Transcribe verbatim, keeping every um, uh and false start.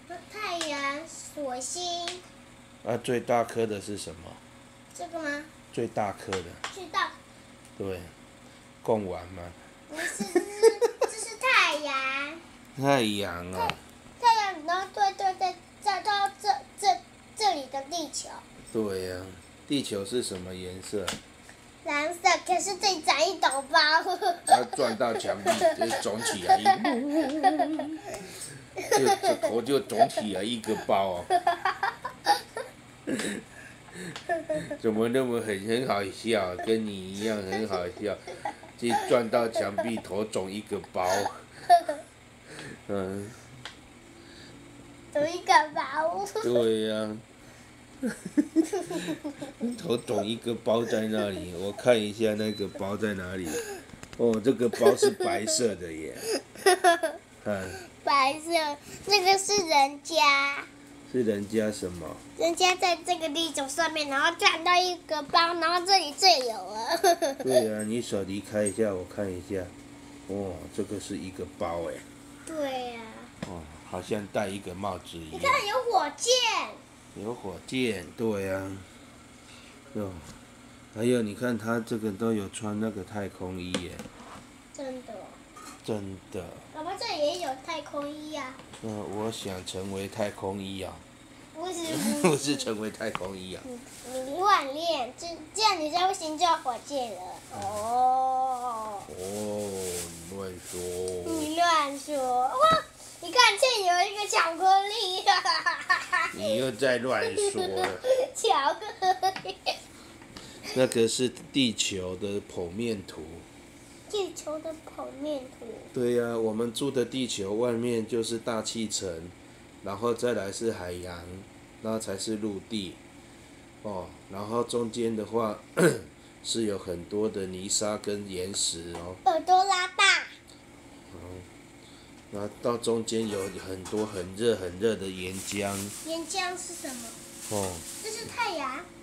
太阳、火星。 啊，最大颗的是什么？ 这个吗？ 最大颗的。 最大。 对，贡丸吗？ 不是，这是这是太阳。 太阳啊。 太阳，然后对对对，再到这这这里的地球。 对呀、啊，地球是什么颜色？ 蓝色，可是这里长一朵包。 它撞到墙壁就肿起来一个，就这头就肿起来一个包哦。怎么那么很很好笑？跟你一样很好笑，就撞到墙壁头肿一个包。嗯。 肿一个包。 对呀、啊。头肿一个包在那里，我看一下那个包在哪里。哦，这个包是白色的耶。看。 白色，那个是人家。 是人家什么？ 人家在这个地球上面，然后撞到一个包，然后这里就有了。 对呀、啊，你手离开一下，我看一下。哦，这个是一个包哎。 对呀、 啊。哦，好像戴一个帽子一样。 你看有火箭。 有火箭，对呀、啊。哦，还有你看他这个都有穿那个太空衣耶。 真的。 真的。 爸爸这里也有太空衣啊。 嗯、呃，我想成为太空衣啊。 不是不是成为太空衣啊。 你你乱练，这这样你就会行救火箭了。哦。 哦，乱说。 你乱说哇！你看这有一个巧克力。 你又在乱说了。 巧克力。 那个是地球的剖面图。 地球的剖面图。 对呀、啊，我们住的地球外面就是大气层，然后再来是海洋，然后才是陆地。哦，然后中间的话是有很多的泥沙跟岩石哦。 耳朵拉大。 嗯，然后到中间有很多很热很热的岩浆。 岩浆是什么？ 哦。 这是太阳。